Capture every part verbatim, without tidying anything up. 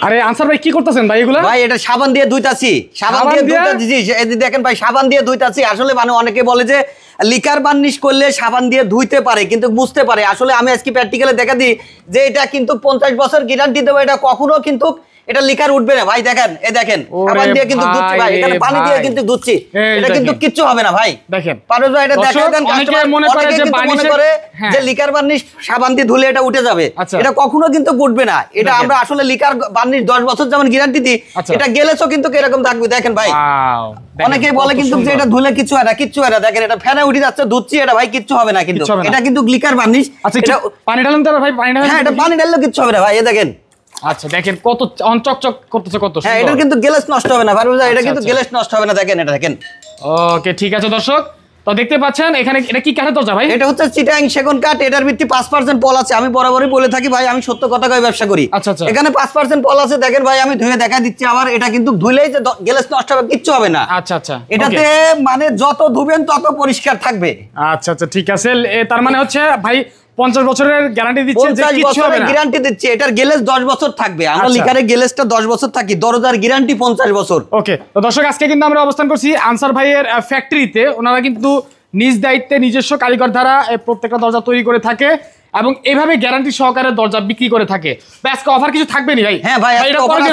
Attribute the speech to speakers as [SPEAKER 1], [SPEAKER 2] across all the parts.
[SPEAKER 1] আরে আনসার ভাই কি করতেছেন ভাই এগুলা?
[SPEAKER 2] ভাই এটা সাবান দিয়ে ধুইতাছি, সাবান দিয়ে ধুইতাছি। জি এই দেখেন ভাই সাবান দিয়ে ধুইতাছি। আসলে মানে অনেকে বলে যে লিকার বার্নিশ করলে সাবান দিয়ে ধুইতে পারে কিন্তু মুছতে পারে। আসলে আমি আজকে প্র্যাকটিক্যালি দেখা দিই যে এটা কিন্তু পঞ্চাশ বছর গ্যারান্টি দেবো, এটা কখনো কিন্তু এটা লিকার উঠবে না ভাই। দেখেন এই দেখেন সাবান দিয়ে কিন্তু ধুচ্ছি ভাই, এখানে পানি দিয়ে কিন্তু ধুচ্ছি, এটা কিন্তু কিচ্ছু হবে না ভাই। দেখেন পারো ভাই এটা দেখা দেন কাস্টমার মনে করে যে মনে করে যে লিকার বার্নিশ সাবান দিয়ে ধুলে এটা উঠে যাবে, এটা কখনো কিন্তু উঠবে না। এটা আমরা আসলে লিকার বার্নিশ দশ বছর যেমন গ্যারান্টি দিই, এটা গেলেছো কিন্তু এরকম থাকবে। দেখেন ভাই অনেকেই বলে কিন্তু যে এটা ধুলে কিচ্ছু হয় না, কিচ্ছু হয় না। দেখেন এটা ফ্যানে উঠে যাচ্ছে, ধুচ্ছি, এটা ভাই কিচ্ছু হবে না কিন্তু এটা কিন্তু লিকার বার্নিশ। এটা
[SPEAKER 1] পানি ঢালেন তো ভাই, পানি ঢালেন।
[SPEAKER 2] হ্যাঁ এটা পানি ঢাললে কিচ্ছু হবে না ভাই। এই দেখেন
[SPEAKER 1] আচ্ছা দেখেন কত চকচক করতেছে, কত সুন্দর।
[SPEAKER 2] হ্যাঁ এটা কিন্তু গ্লেজ নষ্ট হবে না ভাই, এটা কিন্তু গ্লেজ নষ্ট হবে না। দেখেন এটা দেখেন।
[SPEAKER 1] ওকে ঠিক আছে দর্শক, তো দেখতে পাচ্ছেন এখানে এটা কি কাঠের দরজা ভাই?
[SPEAKER 2] এটা হচ্ছে চিটাং সেগুন কাঠ, এটার ভিত্তি পাঁচ পার্সেন্ট পল আছে। আমি বরাবরই বলে থাকি ভাই আমি সত্য কথা কই ব্যবসা করি।
[SPEAKER 1] আচ্ছা আচ্ছা
[SPEAKER 2] এখানে পাঁচ পার্সেন্ট পল আছে। দেখেন ভাই আমি ধুয়ে দেখা দিচ্ছি আবার, এটা কিন্তু ধুইলেই যে গ্লেজ নষ্ট হবে কিচ্ছু হবে না।
[SPEAKER 1] আচ্ছা আচ্ছা
[SPEAKER 2] এটাতে মানে যত ধুবেন তত পরিষ্কার থাকবে।
[SPEAKER 1] আচ্ছা আচ্ছা ঠিক আছে, তার মানে হচ্ছে ভাই পঞ্চাশ বছরের গ্যারান্টি দিচ্ছে যে কিছু হবে না,
[SPEAKER 2] গ্যারান্টি দিচ্ছে। এটার গ্লেজ দশ বছর থাকবে। আমরা লিকারে গ্লেজটা দশ বছর থাকি, দরজার গ্যারান্টি পঞ্চাশ বছর।
[SPEAKER 1] ওকে তো দর্শক আজকে কিন্তু আমরা অবস্থান করছি আনসার ভাইয়ের ফ্যাক্টরিতে। ওনারা কিন্তু নিজ দায়িত্বে নিজস্ব কারিগর দ্বারা প্রত্যেকটা দরজা তৈরি করে থাকে এবং এইভাবে গ্যারান্টি সহকারে দরজা বিক্রি করে থাকে। আজকে অফার কিছু থাকবে নি ভাই?
[SPEAKER 2] হ্যাঁ ভাই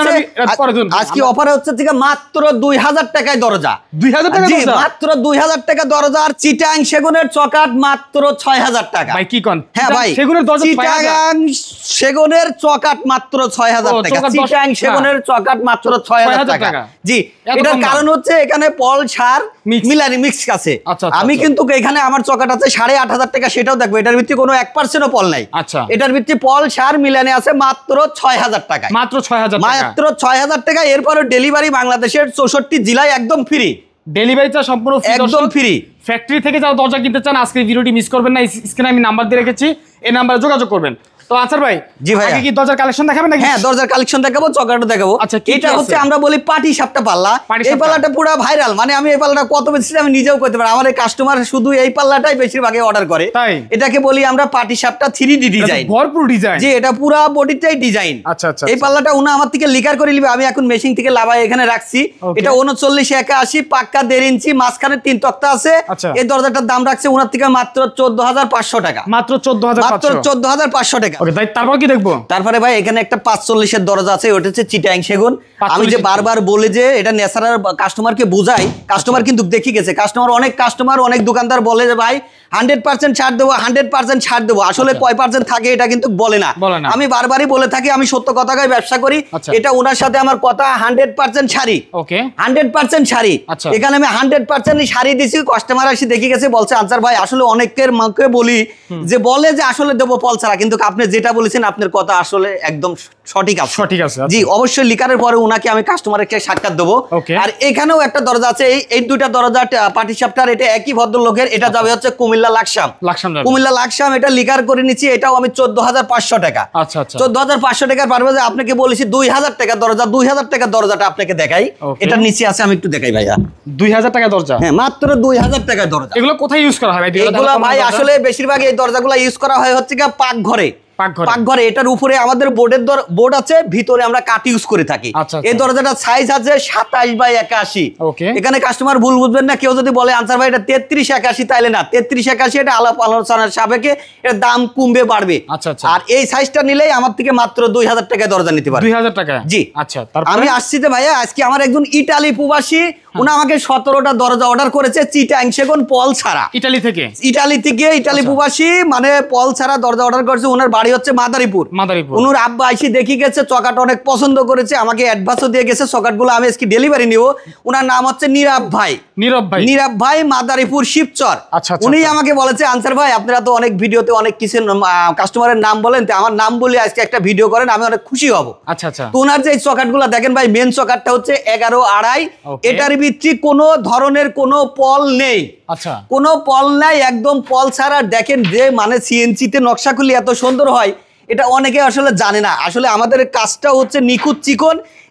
[SPEAKER 2] আজকে অফার হচ্ছে ঠিক মাত্র দুই হাজার টাকায় দরজা।
[SPEAKER 1] দুই হাজার টাকা
[SPEAKER 2] মাত্র দুই হাজার টাকা দরজা। আর চিটাং সেগুনের চকাট মাত্র ছয় হাজার টাকা।
[SPEAKER 1] ভাই কি কোন?
[SPEAKER 2] হ্যাঁ ভাই
[SPEAKER 1] সেগুনের দরজা
[SPEAKER 2] চিটাং সেগুনের চকাট মাত্র ছয় হাজার টাকা। চিটাং সেগুনের চকাট মাত্র ছয় হাজার টাকা। জি এটার কারণ হচ্ছে এখানে পল সার মিলানি মিক্স আছে। আমি কিন্তু এখানে আমার চকাট আছে সাড়ে আট হাজার টাকা, সেটাও দেখবো। এটার ভিত্তি কোনো এক পার্সেন্ট পল নাই।
[SPEAKER 1] আচ্ছা
[SPEAKER 2] এটার ভিত্তি পল সার মিলানে আছে মাত্র ছয় হাজার টাকা।
[SPEAKER 1] মাত্র ছয় হাজার
[SPEAKER 2] মাত্র ছয় হাজার টাকা। এরপরে ডেলিভারি বাংলাদেশের চৌষট্টি জেলায় একদম ফ্রি।
[SPEAKER 1] ডেলিভারিটা সম্পূর্ণ
[SPEAKER 2] একদম ফ্রি।
[SPEAKER 1] ফ্যাক্টরি থেকে যারা দরজা কিনতে চান আজকে ভিডিওটি মিস করবেন না। স্ক্রিনে আমি নাম্বার দিয়ে রেখেছি, এই নাম্বারে যোগাযোগ করবেন। তো আনসার ভাই
[SPEAKER 2] জি ভাই
[SPEAKER 1] আগে কি দরজার কালেকশন দেখাবেন নাকি?
[SPEAKER 2] হ্যাঁ দরজার কালেকশন দেখাবো, চকাটও দেখাবো।
[SPEAKER 1] আচ্ছা
[SPEAKER 2] এটা হচ্ছে আমরা বলি পাটি সাপটা পাল্লা। এই পাল্লাটা পুরো ভাইরাল, মানে আমি এই পাল্লাটা কত বেশি আমি নিজেও করতে পারি। আমার এই কাস্টমার শুধু এই পাল্লাটাই বেশিরভাগ অর্ডার করে। তাই এটাকে বলি আমরা পাটি সাপটা থ্রি ডি ডিজাইন,
[SPEAKER 1] ভরপুর ডিজাইন।
[SPEAKER 2] জি এটা পুরো বডিটাই ডিজাইন।
[SPEAKER 1] আচ্ছা আচ্ছা
[SPEAKER 2] এই পাল্লাটা উনি আমার থেকে লিকার করে নিবে, আমি এখন মেশিন থেকে লাভাই এখানে রাখছি। এটা উনচল্লিশ একাশি পাক্কা দেড় ইঞ্চি, মাঝখানে তিন তক্তা আছে। এই দরজাটার দাম রাখছে ওনার থেকে মাত্র চোদ্দ হাজার পাঁচশো টাকা।
[SPEAKER 1] মাত্র চোদ্দ হাজার
[SPEAKER 2] মাত্র চোদ্দ হাজার পাঁচশো টাকা।
[SPEAKER 1] তারপর কি দেখবো?
[SPEAKER 2] তারপরে ভাই এখানে একটা পাঁচচল্লিশের দরজা আছে, ওটা হচ্ছে চিটাং সেগুন। আমি যে বারবার বলে যে এটা ন্যাচারাল কাস্টমারকে বুঝাই, কাস্টমার কিন্তু দেখি গেছে। কাস্টমার অনেক কাস্টমার অনেক দোকানদার বলে যে ভাই হান্ড্রেড পার্সেন্ট ছাড় দেবো, হান্ড্রেড পার্সেন্ট ছাড় দেবো। আসলে কয় পার্সেন্ট থাকে এটা কিন্তু বলে না। আমি বারবারই বলে থাকি আমি সত্য কথাকে ব্যবসা করি। এটা ওনার সাথে আমার কথা হান্ড্রেড পার্সেন্ট ছাড়ি, হান্ড্রেড পার্সেন্ট ছাড়ি। এখানে আমি হান্ড্রেড পার্সেন্ট শাড়ি দিছি। কাস্টমার আসি দেখি গেছে, বলছে আনসার ভাই আসলে অনেকের মাকে বলি যে বলে যে আসলে দেবো পল ছাড়া, কিন্তু আপনি যেটা বলেছেন আপনার কথা আসলে একদম সঠিক আছে। সঠিক আছে জি অবশ্যই। লিকারের পরে উনাকে আমি কাস্টমারকে সাক্ষাৎ দেবো। আর এখানেও একটা দরজা আছে, এই এই দুইটা দরজা পাটি সাপটার, এটা একই ভদ্রলোকের। এটা যাবে হচ্ছে কুমিল্লা লাকসাম। কুমিল্লা লাকসাম এটা লিকার করে নিচ্ছি, এটাও আমি চোদ্দ হাজার পাঁচশো টাকা। আচ্ছা আচ্ছা চোদ্দ হাজার পাঁচশো টাকার পারবে যে আপনাকে বলেছি দুই হাজার টাকা দরজা। দুই হাজার টাকার দরজাটা আপনাকে দেখাই, এটা নিচে আছে আমি একটু দেখাই ভাইয়া।
[SPEAKER 1] দুই হাজার টাকা দরজা?
[SPEAKER 2] হ্যাঁ মাত্র দুই হাজার টাকার দরজা।
[SPEAKER 1] এগুলো কোথায় ইউজ করা হয় ভাই?
[SPEAKER 2] এগুলো ভাই আসলে বেশিরভাগ এই দরজাগুলো ইউজ করা হয় হচ্ছে কি পাকঘরে। পাকঘরে এটার উপরে আমাদের বোর্ডের বোর্ড আছে, ভিতরে আমরা কাঠ ইউজ করে থাকি। এই দরজাটার সাইজ আছে সাতাশ বাই একাশি। এখানে কাস্টমার ভুল বুঝবেন না, কেউ যদি বলে আনসার ভাই এটা তেত্রিশ একাশি, তাইলে না, তেত্রিশ একাশি এটা আলাপ আলোচনার সাপেক্ষে এর দাম কমবে বাড়বে। আর এই সাইজটা নিলেই আমার থেকে মাত্র দুই হাজার টাকায় দরজা নিতে পারে।
[SPEAKER 1] দুই হাজার টাকা?
[SPEAKER 2] জি। আচ্ছা আমি আসছি যে ভাইয়া আজকে আমার একজন ইটালি প্রবাসী, উনি আমাকে সতেরোটা দরজা অর্ডার করেছে চিটাং সেগুন পল ছাড়া। ইটালি থেকে? ইটালি থেকে, ইটালি প্রবাসী, মানে পল ছাড়া দরজা অর্ডার করেছে। ওনার বাড়ি হচ্ছে মাদারীপুর। মাদারীপুর উনার আব্বা আইসি দেখি গেছে, চকাট অনেক পছন্দ করেছে, আমাকে অ্যাডভান্সও দিয়ে গেছে। চকাটগুলো আমি আজকে ডেলিভারি নিব। ওনার নাম হচ্ছে নীরব ভাই। নীরব ভাই? নীরব ভাই মাদারীপুর শিবচর। আচ্ছা উনি আমাকে বলেছে আনসার ভাই আপনারা তো অনেক ভিডিওতে অনেক কিছু কাস্টমারের নাম বলেন, তো আমার নাম বলে আজকে একটা ভিডিও করেন, আমি অনেক খুশি হব। আচ্ছা আচ্ছা। তো ওনার যে চকাটগুলো দেখেন ভাই, মেন চকাটটা হচ্ছে এগারো আড়াই। এটার ভিত্তি কোনো ধরনের কোনো পল নেই। আচ্ছা কোনো পল নাই, একদম পল ছাড়া। দেখেন যে মানে সিএনসি তে নকশা খুলি এত সুন্দর হয়, এটা অনেকে আসলে জানে না। আসলে আমাদের কাজটা হচ্ছে নিখুঁত চিকন,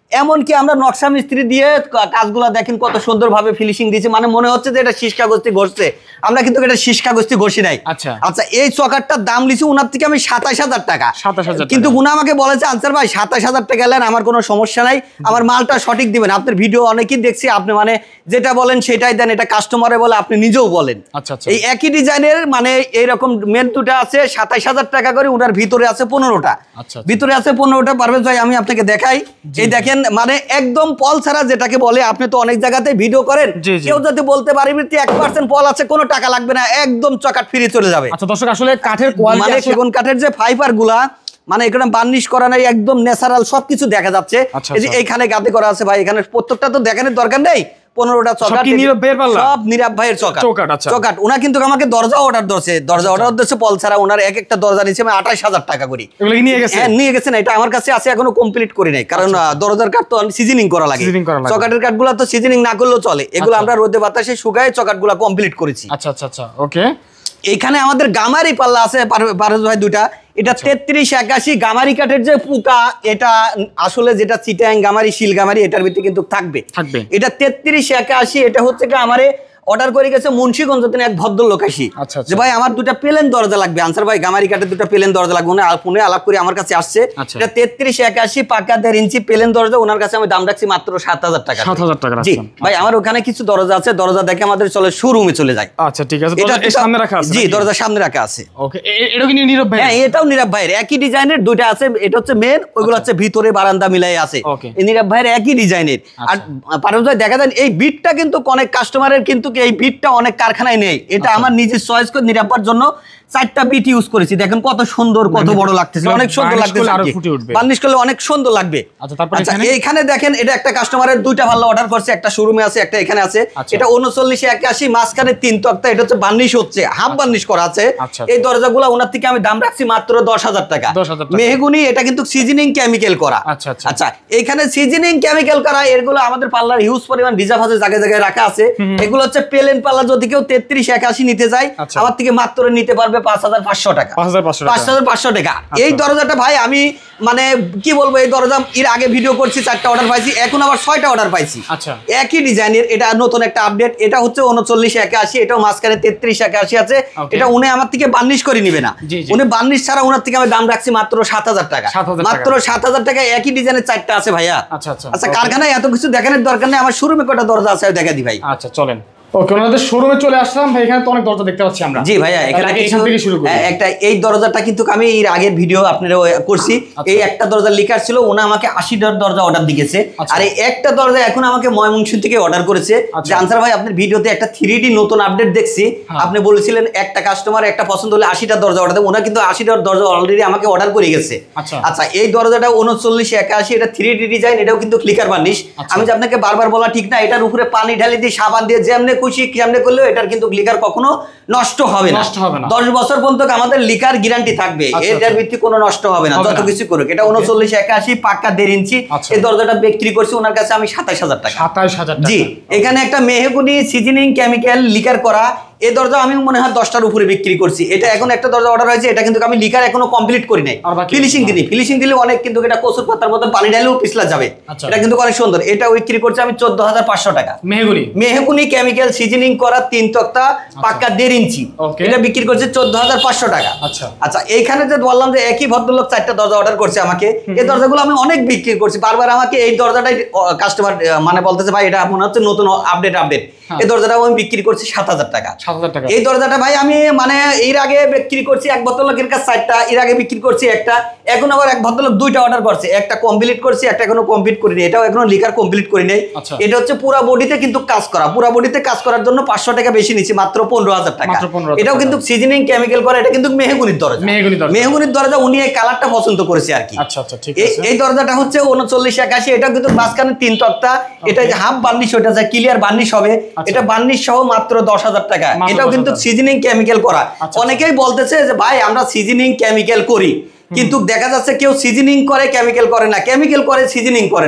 [SPEAKER 2] এমনকি আমরা নকশা মিস্ত্রি দিয়ে কাজগুলো দেখেন কত সুন্দরভাবে ফিনিশিং দিয়েছি, মানে মনে হচ্ছে যে এটা শীষ কাগজটি ঘষছে, আমরা কিন্তু এটা শীষ কাগজটি ঘষি নাই।
[SPEAKER 1] আচ্ছা
[SPEAKER 2] আচ্ছা এই চকারটার দাম লিছি উনার থেকে আমি সাতাশ হাজার টাকা,
[SPEAKER 1] সাতাশ হাজার,
[SPEAKER 2] কিন্তু উনি আমাকে বলেছে আনসার ভাই সাতাশ হাজার টাকা এলেন আমার কোনো সমস্যা নাই, আমার মালটা সঠিক দিবেন। আপনার ভিডিও অনেকেই দেখছি, আপনি মানে যেটা বলেন সেটাই দেন, এটা কাস্টমারে বলে আপনি নিজেও বলেন।
[SPEAKER 1] আচ্ছা আচ্ছা
[SPEAKER 2] এই একই ডিজাইনের মানে এইরকম মেন দুটা আছে সাতাশ হাজার টাকা করে, উনার ভিতরে আছে পনেরোটা,
[SPEAKER 1] আচ্ছা
[SPEAKER 2] ভিতরে আছে পনেরোটা। পারভেজ ভাই আমি আপনাকে দেখাই, এই দেখেন মানে একদম পল ছাড়া যেটাকে বলে, আপনি তো অনেক জায়গাতে ভিডিও করেন, কেউ যদি বলতে পারি এক পার্সেন্ট পল আছে কোনো টাকা লাগবে না, একদম চকাট ফ্রি চলে যাবে।
[SPEAKER 1] আচ্ছা দর্শক আসলে কাঠের কোয়ালিটি
[SPEAKER 2] মানে সেগুন কাঠের যে ফাইবার গুলা মানে এখানে বার্নিশ করা নাই, একদম ন্যাচারাল সবকিছু দেখা যাচ্ছে। এই যে এইখানে গাতে করা আছে ভাই, এখানে প্রত্যেকটা তো দেখানোর দরকার নেই, পনেরোটা চকাট সব নীরব ভাইয়ের চকাট চকাট। ওনা কিন্তু আমাকে দরজা অর্ডার দিচ্ছে, দরজা অর্ডার দিচ্ছে পল ছাড়া, ওনার এক একটা দরজা নিচ্ছে আমি আঠাশ হাজার টাকা করি নিয়ে গেছে। হ্যাঁ নিয়ে গেছেন, এটা আমার কাছে আছে, এখনো কমপ্লিট করি নাই, কারণ দরজার কাঠ তো সিজনিং করা লাগে, চকাটের কাঠ গুলা তো সিজনিং না করলেও চলে, এগুলো আমরা রোদে বাতাসে শুকায় চকাট গুলা কমপ্লিট করেছি।
[SPEAKER 1] আচ্ছা আচ্ছা আচ্ছা ওকে।
[SPEAKER 2] এখানে আমাদের গামারি পাল্লা আছে পারভেজ ভাই দুটা, এটা তেত্রিশ একাশি গামারি কাঠের যে পুকা, এটা আসলে যেটা চিটাং গামারি শিল গামারি এটার ভিতরে কিন্তু থাকবে থাকবে এটা তেত্রিশ একাশি। এটা হচ্ছে কি আমারে অর্ডার করে গেছে মুন্সিগঞ্জ থেকে এক ভদ্রলোক আসি, যে ভাই আমার দুটা প্লেন দরজা লাগবে, আনসার ভাই গামারি কাঠের দুটা প্লেন দরজা লাগবে, উনি ফোনে আলাপ করে আমার কাছে আসছে। এটা তেত্রিশ একাশি পাকা দেড় ইঞ্চি প্লেন দরজা, ওনার কাছে আমি দাম রাখছি মাত্র সাত হাজার টাকা। সাত হাজার টাকা জি ভাই। আমার ওখানে কিছু দরজা আছে, দরজা দেখে আমাদের চলে শোরুমে চলে যায়। আচ্ছা ঠিক আছে, এটা সামনে রাখা আছে জি, দরজা সামনে রাখা আছে। ওকে এটা কি নীরব ভাই? হ্যাঁ এটাও নীরব ভাইয়ের, একই ডিজাইনের দুইটা আছে, এটা হচ্ছে মেন, ওইগুলো হচ্ছে ভিতরে বারান্দা মিলাই আছে। এই নীরব ভাইয়ের একই ডিজাইনের। আর পারভেজ ভাই দেখা যায় এই বিটটা কিন্তু অনেক কাস্টমারের কিন্তু এই বিটটা অনেক কারখানায় নেই, এটা আমার নিজের চয়েস করে নিরাপত্তার জন্য চারটা বিট ইউজ করেছি। দেখেন কত সুন্দর কত বড় লাগতেছে, অনেক সুন্দর লাগতেছে, বার্নিশ করলে অনেক সুন্দর লাগবে। আচ্ছা এইখানে দেখেন এটা একটা কাস্টমারের দুইটা ভালো অর্ডার করছে, একটা শোরুমে আছে একটা এখানে আছে। এটা উনচল্লিশ একাশি মাঝখানে তিন তক্তা, এটা হচ্ছে বার্নিশ হচ্ছে, হাফ বার্নিশ করা আছে। এই দরজাগুলো ওনার থেকে আমি দাম রাখছি মাত্র দশ হাজার টাকা। মেহগুনি এটা কিন্তু সিজনিং কেমিক্যাল করা। আচ্ছা আচ্ছা এইখানে সিজনিং কেমিক্যাল করা, এগুলো আমাদের পার্লার হিউজ পরিমাণ রিজার্ভ আছে, জায়গায় জায়গায় রাখা আছে। এগুলো হচ্ছে প্লেন পাল্লা, যদি কেউ তেত্রিশ একাশি নিতে যায় আমার থেকে মাত্র নিতে পারবে পাঁচ হাজার পাঁচশো টাকা, পাঁচ হাজার পাঁচশো টাকা। এই দরজাটা ভাই আমি মানে কি বলবো, এই দরজা এর আগে ভিডিও করছি, চারটা অর্ডার পাইছি, এখন আবার ছয়টা অর্ডার পাইছি। আচ্ছা একই ডিজাইনের, এটা নতুন একটা আপডেট। এটা হচ্ছে উনচল্লিশ একাশি, এটাও মাঝখানে তেত্রিশ একাশি আছে। এটা উনি আমার থেকে বার্নিশ করে নিবে না, উনি বার্নিশ ছাড়া ওনার থেকে আমি দাম রাখছি মাত্র সাত হাজার টাকা, মাত্র সাত হাজার টাকা। একই ডিজাইনের চারটা আছে ভাইয়া। আচ্ছা আচ্ছা আচ্ছা কারখানায় এত কিছু দেখানোর দরকার নেই, আমার শোরুমে কটা দরজা আছে দেখা দি ভাই। আচ্ছা চলেন। ওকে ওনাদের শোরুমে চলে আসলাম ভাই, এখানে তো অনেক দরজা দেখতে পাচ্ছি আমরা। জি ভাইয়া এখানে এখান থেকে শুরু করি। একটা এই দরজাটা কিন্তু আমি এর আগের ভিডিও আপনারা করছি, এই একটা দরজা লিকার ছিল, ওনা আমাকে আশি টার দরজা অর্ডার দিয়েছে। আর এই একটা দরজা এখন আমাকে ময়মনসিংহ থেকে অর্ডার করেছে। যে আনসার ভাই আপনার ভিডিওতে একটা থ্রি ডি নতুন আপডেট দেখছি, আপনি বলেছিলেন একটা কাস্টমার একটা পছন্দ হলে আশি টার দরজা অর্ডার দেবে, ওনা কিন্তু আশি টার দরজা অলরেডি আমাকে অর্ডার করে গেছে। আচ্ছা এই দরজাটা উনচল্লিশ একাশি, এটা থ্রি ডি ডিজাইন, এটাও কিন্তু ক্লিকার বার্নিশ। আমি যে আপনাকে বারবার বলা ঠিক না, এটার উপরে পানি ঢালি দিয়ে সাবান দিয়ে যেমনে খুশি কেমনে করলে এটার কিন্তু লিকার কখনো নষ্ট হবে না, দশ বছর পর্যন্ত আমাদের লিকার গ্যারান্টি থাকবে, এটার ভিত্তি কোনো নষ্ট হবে না যত কিছু করুক। এটা উনচল্লিশ একাশি পাক্কা দেড় ইঞ্চি। এই দরজাটা বিক্রি করছি ওনার কাছে আমি সাতাশ হাজার টাকা। সাতাশ হাজার জি। এখানে একটা মেহগুনি সিজনিং কেমিক্যাল লিকার করা, এই দরজা আমি মনে হয় দশটার উপরে বিক্রি করছি। এটা এখন একটা দরজা অর্ডার হয়েছে, এটা কিন্তু আমি লিকার এখনো কমপ্লিট করি নাই, ফিনিশিং দিই, ফিনিশিং দিলে অনেক কিন্তু এটা কচুর পাতার মতো পানি ঢালেও পিছলা যাবে। এটা কিন্তু অনেক সুন্দর, এটা বিক্রি করছে আমি চোদ্দ হাজার পাঁচশো টাকা। মেহগুনি মেহগুনি কেমিক্যাল সিজনিং করা তিন তক্তা পাক্কা দেড় ইঞ্চি, এটা বিক্রি করছে চোদ্দ হাজার পাঁচশো টাকা। আচ্ছা আচ্ছা এইখানে যে বললাম যে একই ভদ্রলোক চারটা দরজা অর্ডার করছে আমাকে, এই দরজাগুলো আমি অনেক বিক্রি করছি, বারবার আমাকে এই দরজাটাই কাস্টমার মানে বলতেছে ভাই এটা মনে হচ্ছে নতুন আপডেট আপডেট এই দরজাটা আমি বিক্রি করছি সাত হাজার টাকা। সাত হাজার টাকা এই দরজাটা ভাই আমি মানে এর আগে বিক্রি করছি এক ভদ্রলোকের কাছে চারটা, এর আগে বিক্রি করছি একটা, এখন আবার এক ভদ্রলোক দুইটা অর্ডার করছে, একটা কমপ্লিট করছি, একটা এখনো কমপ্লিট করিনি, এটাও এখনো লিকার কমপ্লিট করি নাই। এটা হচ্ছে পুরা বডিতে কিন্তু কাজ করা, পুরা বডিতে কাজ করার জন্য পাঁচশো টাকা বেশি নিচ্ছি, মাত্র পনেরো হাজার টাকা। এটাও কিন্তু সিজনিং কেমিক্যাল করা, এটা কিন্তু মেহগুনির দরজা, মেহগুনির দরজা উনি এই কালারটা পছন্দ করেছে আর কি। আচ্ছা আচ্ছা ঠিক আছে। এই দরজাটা হচ্ছে উনচল্লিশ একাশি, এটা কিন্তু মাঝখানে তিন তক্তা, এটা হাফ বার্নিশ, ওটা যায় ক্লিয়ার বার্নিশ হবে, এটা বার্নিশ সহ মাত্র দশ হাজার টাকা। এটাও কিন্তু সিজনিং কেমিক্যাল করা। অনেকেই বলতেছে যে ভাই আমরা সিজনিং কেমিক্যাল করি, কিন্তু দেখা যাচ্ছে কেউ সিজনিং করে কেমিক্যাল করে না, কেমিক্যাল করে সিজনিং করে না।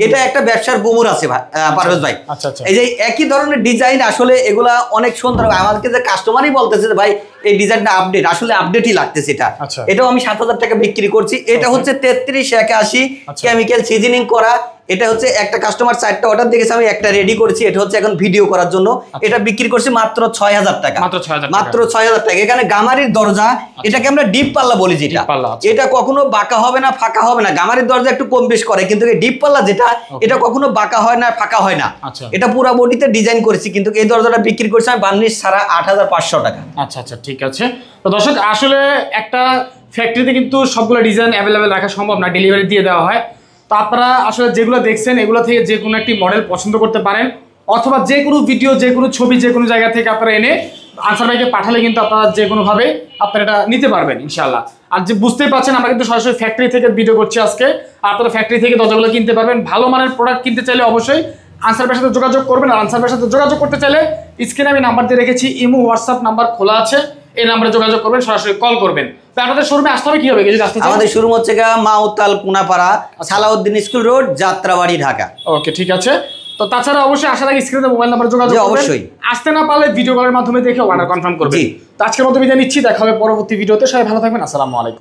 [SPEAKER 2] এটা একটা ব্যবসার গুমর আছে ভাই, আহ, পারভেজ ভাই।
[SPEAKER 1] আচ্ছা আচ্ছা।
[SPEAKER 2] এই যে একই ধরনের ডিজাইন আসলে এগুলা অনেক সুন্দর, আমাদেরকে যে কাস্টমারই বলতেছে যে ভাই এই ডিজাইনটা আপডেট, আসলে আপডেটই লাগতেছে এটা।
[SPEAKER 1] আচ্ছা।
[SPEAKER 2] এটাও আমি সাত হাজার টাকা বিক্রি করছি। এটা হচ্ছে তেত্রিশ একাশি
[SPEAKER 1] আচ্ছা।
[SPEAKER 2] কেমিক্যাল সিজনিং করা। এটা হচ্ছে একটা কাস্টমার চারটা অর্ডার দিয়েছে, আমি একটা রেডি করেছি, এটা হচ্ছে এখন ভিডিও করার জন্য। এটা বিক্রি করছি মাত্র ছয় হাজার টাকা,
[SPEAKER 1] মাত্র ছয় হাজার
[SPEAKER 2] মাত্র ছয় হাজার টাকা। এখানে গামারির দরজা, এটাকে আমরা ডিপ পাল্লা বলি যেটা,
[SPEAKER 1] ডিপ পাল্লা, আচ্ছা।
[SPEAKER 2] এটা কখনো বাঁকা হবে না, ফাঁকা হবে না। গামারির দরজা একটু কম বেশ করে, কিন্তু এই ডিপ পাল্লা যেটা, এটা কখনো বাঁকা হয় না, ফাঁকা হয় না।
[SPEAKER 1] আচ্ছা।
[SPEAKER 2] এটা পুরো বডিতে ডিজাইন করেছি, কিন্তু এই দরজাটা বিক্রি করছি আমি বার্নিশ ছাড়া আট হাজার পাঁচশো টাকা।
[SPEAKER 1] আচ্ছা আচ্ছা, ঠিক আছে। তো দর্শক, আসলে একটা ফ্যাক্টরিতে কিন্তু সবগুলো ডিজাইন অ্যাভেলেবেল রাখা সম্ভব না, ডেলিভারি দিয়ে দেওয়া হয়। তো আপনারা আসলে যেগুলো দেখছেন এগুলো থেকে যে কোনো একটি মডেল পছন্দ করতে পারেন, অথবা যে কোনো ভিডিও, যে কোনো ছবি, যে কোনো জায়গা থেকে আপনারা এনে আনসার ভাইকে পাঠালে কিন্তু আপনারা যে কোনোভাবে আপনারা এটা নিতে পারবেন ইনশাআল্লাহ। আর যে বুঝতেই পারছেন, আমরা কিন্তু সরাসরি ফ্যাক্টরি থেকে ভিডিও করছি আজকে। আপনারা ফ্যাক্টরি থেকে দরজাগুলো কিনতে পারবেন। ভালো মানের প্রোডাক্ট কিনতে চাইলে অবশ্যই আনসার ভাইয়ের সাথে যোগাযোগ করবেন। আর আনসার ভাইয়ের সাথে যোগাযোগ করতে চাইলে স্ক্রিনে আমি নাম্বার দিয়ে রেখেছি, ইমো হোয়াটসঅ্যাপ নাম্বার খোলা আছে, এই নাম্বারে যোগাযোগ করবেন, সরাসরি কল করবেন। তো আপনাদের শোরুমে আসতে হবে কি হবে?
[SPEAKER 2] আমাদের শোরুম হচ্ছে Mautal Kunapara, Salauddin school road, Jatrabari, Dhaka.
[SPEAKER 1] Okay, ঠিক আছে। তো তাছাড়া অবশ্যই আশা রাখি স্ক্রিনে মোবাইল নাম্বার যোগাযোগ করবেন।
[SPEAKER 2] অবশ্যই
[SPEAKER 1] আসতে না পারলে ভিডিও কলের মাধ্যমে দেখে অর্ডার কনফার্ম করবেন।
[SPEAKER 2] জি।
[SPEAKER 1] তো আজকের মতো বিদায় নিচ্ছি, দেখা হবে পরবর্তী ভিডিওতে। সবাই ভালো থাকবেন। আসসালামু আলাইকুম।